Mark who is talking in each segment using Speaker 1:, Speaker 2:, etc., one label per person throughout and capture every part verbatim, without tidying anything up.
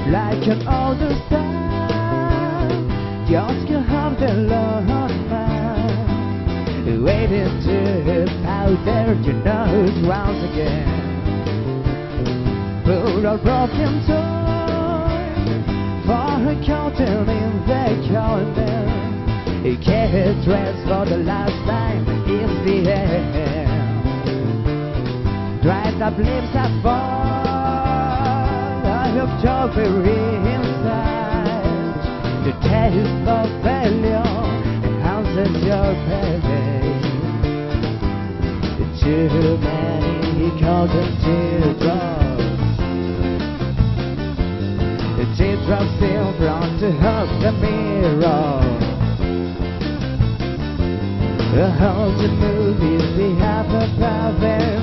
Speaker 1: like an older star, just you have the love man, waiting to powder your nose once again. Full of broken toys for a curtain in the corner. He can't dress for the last time in the air. Dried up lips are fall of strawberry inside. The taste of failure enhances your pain. Too many golden teardrops, the teardrops in front of the mirror. All the movies we have about them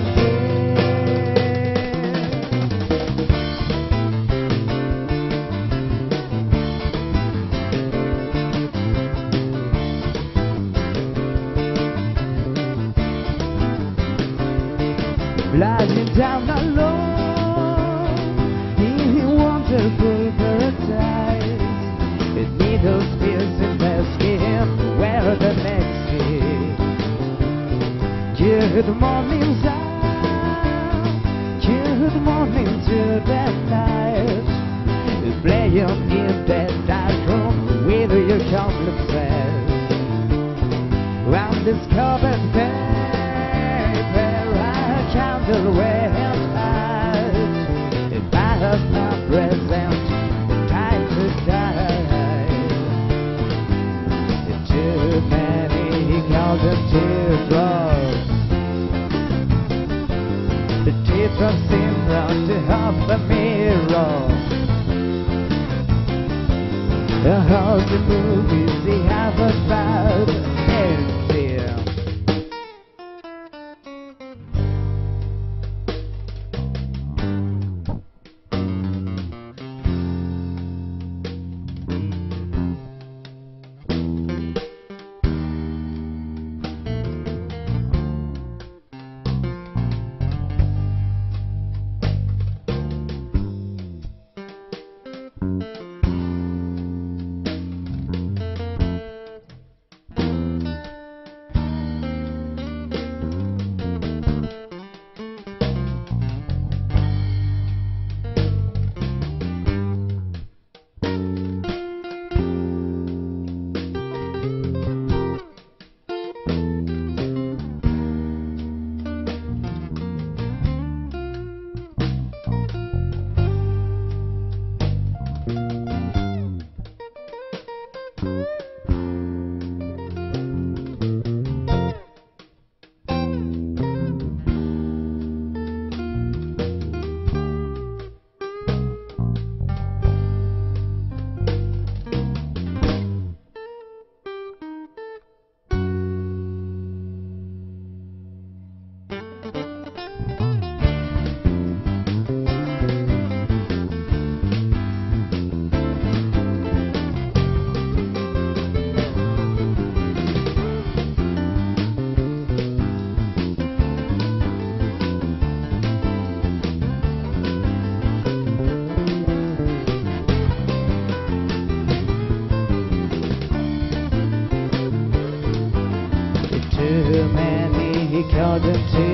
Speaker 1: lying down alone in wonderful paradise. It needles piercing the skin where the next is. Good morning, sun. Good morning to the night. Playing in the dark room with your complexes. Round this covered bed, candle went out. If I have not present, time to die. Too many golden teardrops, the teardrops in front of the mirror. All the movies we have about it. Too many golden teardrops.